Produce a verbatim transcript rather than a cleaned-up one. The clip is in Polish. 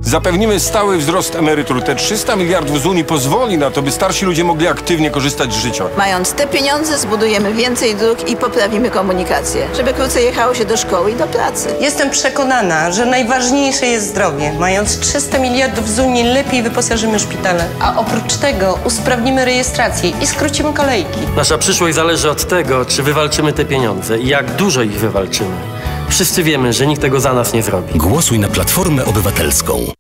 Zapewnimy stały wzrost emerytur. Te trzysta miliardów z Unii pozwoli na to, by starsi ludzie mogli aktywnie korzystać z życia. Mając te pieniądze, zbudujemy więcej dróg i poprawimy komunikację, żeby krócej jechało się do szkoły i do pracy. Jestem przekonana, że najważniejsze jest zdrowie. Mając trzysta miliardów z Unii, lepiej wyposażymy szpitale. A oprócz tego usprawnimy rejestrację i skrócimy kolejki. Nasza przyszłość zależy od tego, czy wywalczymy te pieniądze i jak dużo ich wywalczymy. Wszyscy wiemy, że nikt tego za nas nie zrobi. Głosuj na Platformę Obywatelską.